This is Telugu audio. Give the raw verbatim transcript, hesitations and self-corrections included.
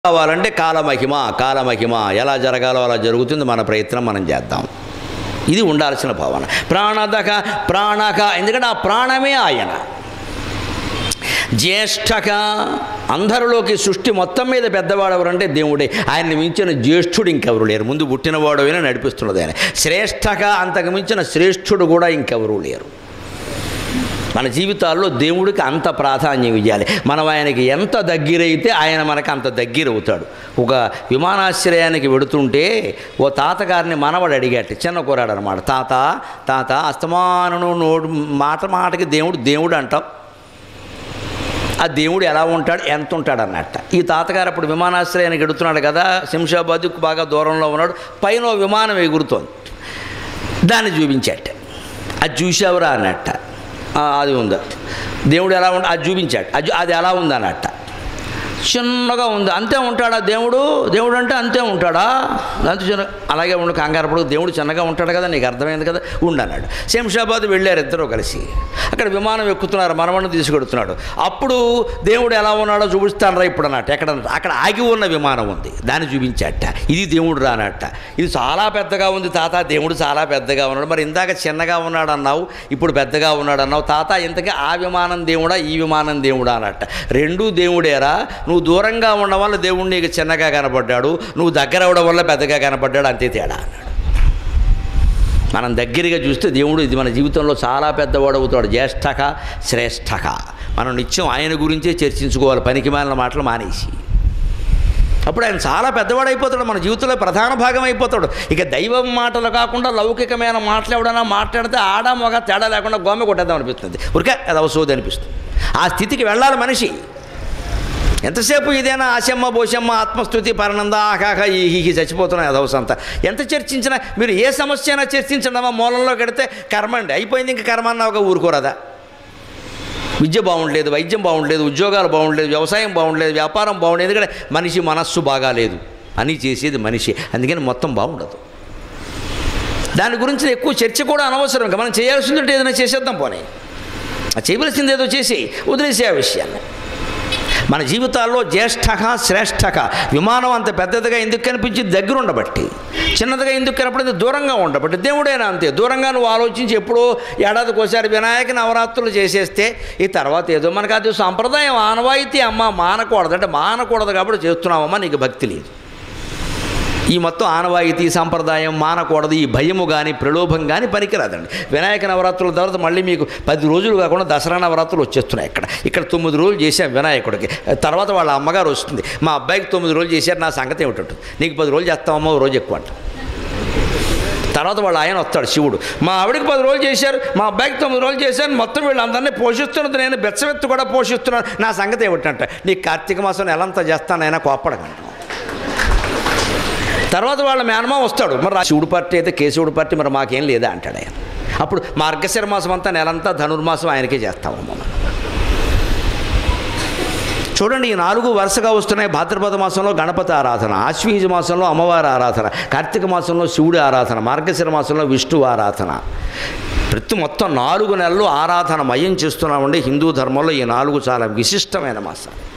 కావాలంటే కాలమహిమ కాలమహిమ ఎలా జరగాలో అలా జరుగుతుంది. మన ప్రయత్నం మనం చేద్దాం. ఇది ఉండాల్సిన భావన. ప్రాణదక ప్రాణక, ఎందుకంటే ఆ ప్రాణమే ఆయన. జ్యేష్ఠక, అందరిలోకి సృష్టి మొత్తం మీద పెద్దవాడు ఎవరంటే దేవుడే. ఆయన్ని మించిన జ్యేష్ఠుడు ఇంకెవరు లేరు. ముందు పుట్టినవాడు అయినా నడిపిస్తున్నది ఆయన. శ్రేష్ఠక, అంతకు మించిన శ్రేష్ఠుడు కూడా ఇంకెవరూ లేరు. మన జీవితాల్లో దేవుడికి అంత ప్రాధాన్యం ఇవ్వాలి. మనం ఆయనకి ఎంత దగ్గరైతే ఆయన మనకు అంత దగ్గర అవుతాడు. ఒక విమానాశ్రయానికి వెడుతుంటే ఓ తాతగారిని మనవడు అడిగాట, చిన్న కూరాడు అనమాట. తాత తాత అస్తమానను నోడు మాట మాటకి దేవుడు దేవుడు అంటాం, ఆ దేవుడు ఎలా ఉంటాడు, ఎంత ఉంటాడు అన్నట్ట. ఈ తాతగారు అప్పుడు విమానాశ్రయానికి ఎడుతున్నాడు కదా, శంషాబాద్కు బాగా దూరంలో ఉన్నాడు. పైన విమానం ఎగురుతోంది, దాన్ని చూపించాట. అది చూసావురా అన్నట్ట. అది ఉందా, దేవుడు ఎలా ఉండ అది చూపించాడు. అది అది ఎలా ఉందన్నట్ట. చిన్నగా ఉంది, అంతే ఉంటాడా దేవుడు? దేవుడు అంటే అంతే ఉంటాడా? అంతే చిన్న, అలాగే ఉండు, కంగారు పడు, దేవుడు చిన్నగా ఉంటాడు కదా, నీకు అర్థమైంది కదా, ఉండన్నాడు. శంషాబాద్ వెళ్ళారు ఇద్దరు కలిసి. అక్కడ విమానం ఎక్కుతున్నారు, మనవణ్ణి తీసుకెడుతున్నాడు. అప్పుడు దేవుడు ఎలా ఉన్నాడో చూపిస్తానరా ఇప్పుడు అన్నట్టు. ఎక్కడ అక్కడ ఆగి ఉన్న విమానం ఉంది, దాన్ని చూపించాట. ఇది దేవుడు రానట్ట. ఇది చాలా పెద్దగా ఉంది తాత, దేవుడు చాలా పెద్దగా ఉన్నాడు. మరి ఇందాక చిన్నగా ఉన్నాడు అన్నావు, ఇప్పుడు పెద్దగా ఉన్నాడు అన్నావు తాత, ఇంతకీ ఆ విమానం దేవుడా ఈ విమానం దేవుడా అన్నట్ట. రెండూ దేవుడేరా. నువ్వు దూరంగా ఉండడం వల్ల దేవుడు నీకు చిన్నగా కనపడ్డాడు, నువ్వు దగ్గర అవడం వల్ల పెద్దగా కనపడ్డాడు, అంతే తేడా అన్నాడు. మనం దగ్గరగా చూస్తే దేవుడు ఇది మన జీవితంలో చాలా పెద్దవాడు అవుతాడు. జ్యేష్ఠక శ్రేష్ఠక. మనం నిత్యం ఆయన గురించే చర్చించుకోవాలి, పనికి మాలిన మాటలు మానేసి. అప్పుడు ఆయన చాలా పెద్దవాడు అయిపోతాడు, మన జీవితంలో ప్రధాన భాగం అయిపోతాడు. ఇక దైవం మాటలు కాకుండా లౌకికమైన మాటలు ఎవడైనా మాట్లాడితే ఆడ మగ తేడా లేకుండా గోమె కొట్టేద్దాం అనిపిస్తుంది, ఊరికే అది అవసోది అనిపిస్తుంది. ఆ స్థితికి వెళ్ళాలి మనిషి. ఎంతసేపు ఇదేనా ఆశమ్మ బోషమ్మ ఆత్మస్థుతి పరనంద ఆకాక ఈ చచ్చిపోతున్నాయి అదవసంతా. ఎంత చర్చించినా మీరు ఏ సమస్య అయినా చర్చించడమా, మూలంలో కడితే కర్మ అండి అయిపోయింది, ఇంక కర్మ అన్నా ఒక ఊరుకోరదా. విద్య బాగుండలేదు, వైద్యం బాగుండలేదు, ఉద్యోగాలు బాగుండలేదు, వ్యవసాయం బాగుండలేదు, వ్యాపారం బాగుండలేదు. ఎందుకంటే మనిషి మనస్సు బాగాలేదు, అని చేసేది మనిషి, అందుకని మొత్తం బాగుండదు. దాని గురించి ఎక్కువ చర్చ కూడా అనవసరం. ఇంకా మనం చేయాల్సిందంటే ఏదైనా చేసేద్దాం, పోనీ చేయవలసింది ఏదో చేసి వదిలేసే ఆ విషయాన్ని. మన జీవితాల్లో జ్యేష్ఠక శ్రేష్ఠక. విమానం అంత పెద్దదిగా ఎందుకు కనిపించింది? దగ్గర ఉండబట్టి. చిన్నదిగా ఎందుకు కనపడింది? దూరంగా ఉండబట్టి. దేవుడైనా అంతే, దూరంగా నువ్వు ఆలోచించి ఎప్పుడో ఏడాదికోసారి వినాయక నవరాత్రులు చేసేస్తే ఈ తర్వాత ఏదో మనకు అది సాంప్రదాయం ఆనవాయితీ అమ్మ మానకూడదు అంటే మానకూడదు కాబట్టి చేస్తున్నామమ్మా, నీకు భక్తి లేదు. ఈ మొత్తం ఆనవాయితీ సంప్రదాయం మానకూడదు. ఈ భయము కానీ ప్రలోభం కానీ పనికిరాదండి. వినాయక నవరాత్రుల తర్వాత మళ్ళీ మీకు పది రోజులు కాకుండా దసరా నవరాత్రులు వచ్చేస్తున్నాయి. ఇక్కడ ఇక్కడ తొమ్మిది రోజులు చేశాం వినాయకుడికి. తర్వాత వాళ్ళ అమ్మగారు వస్తుంది, మా అబ్బాయికి తొమ్మిది రోజులు చేశారు, నా సంగతి ఏమిటంటుంది, నీకు పది రోజులు చేస్తామమ్మా, రోజు ఎక్కువ అంట. తర్వాత వాళ్ళ ఆయన వస్తాడు శివుడు, మా ఆవిడికి పది రోజులు చేశారు, మా అబ్బాయికి తొమ్మిది రోజులు చేశారు, మొత్తం వీళ్ళందరినీ పోషిస్తున్నది నేను, బెచ్చవెత్తు కూడా పోషిస్తున్నాను, నా సంగతి ఏమిటంట. నీకు కార్తీక మాసం నెలంతా చేస్తానైనా కోప్పడకంట. తర్వాత వాళ్ళ మేనమా వస్తాడు, మరి శివుడు పార్టీ అయితే కేశవుడు పార్టీ, మరి మాకేం లేదా అంటాడు ఆయన. అప్పుడు మార్గశిర మాసం అంతా నెలంతా ధనుర్మాసం ఆయనకే చేస్తామమ్మ. చూడండి, ఈ నాలుగు వరుసగా వస్తున్నాయి. భాద్రపద మాసంలో గణపతి ఆరాధన, ఆశ్వీజ మాసంలో అమ్మవారి ఆరాధన, కార్తీక మాసంలో శివుడి ఆరాధన, మార్గశిర మాసంలో విష్ణువు ఆరాధన. ప్రతి మొత్తం నాలుగు నెలలు ఆరాధన మయం చేస్తున్నామండి. హిందూ ధర్మంలో ఈ నాలుగు చాలా విశిష్టమైన మాసాలు.